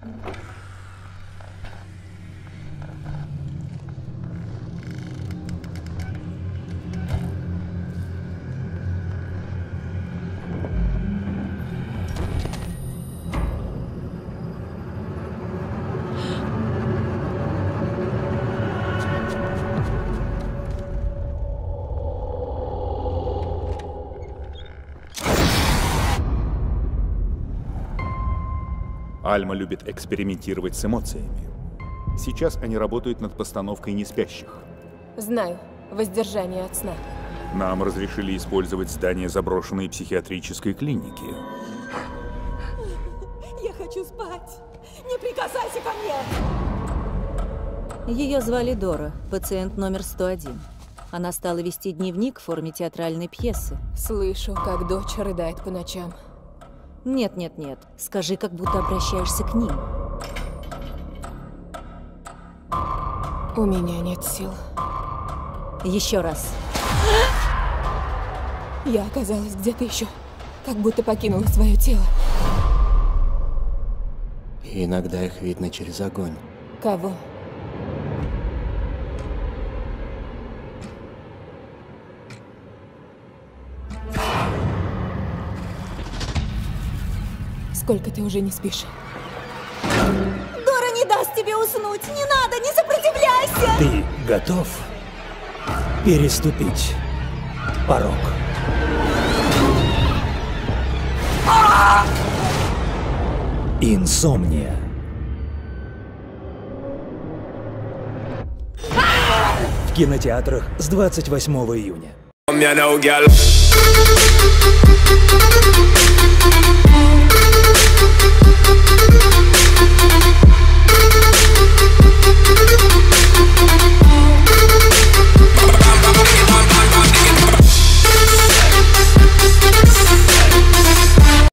Альма любит экспериментировать с эмоциями. Сейчас они работают над постановкой «Неспящих». Знаю. Воздержание от сна. Нам разрешили использовать здание заброшенной психиатрической клиники. Я хочу спать. Не прикасайся ко мне! Ее звали Дора, пациент номер 101. Она стала вести дневник в форме театральной пьесы. Слышу, как дочь рыдает по ночам. Нет. Скажи, как будто обращаешься к ним. У меня нет сил. Еще раз. Я оказалась где-то еще. Как будто покинула свое тело. Иногда их видно через огонь. Кого? Сколько ты уже не спишь? Дора не даст тебе уснуть! Не надо, не сопротивляйся! Ты готов переступить порог? Инсомния. В кинотеатрах с 28 июня.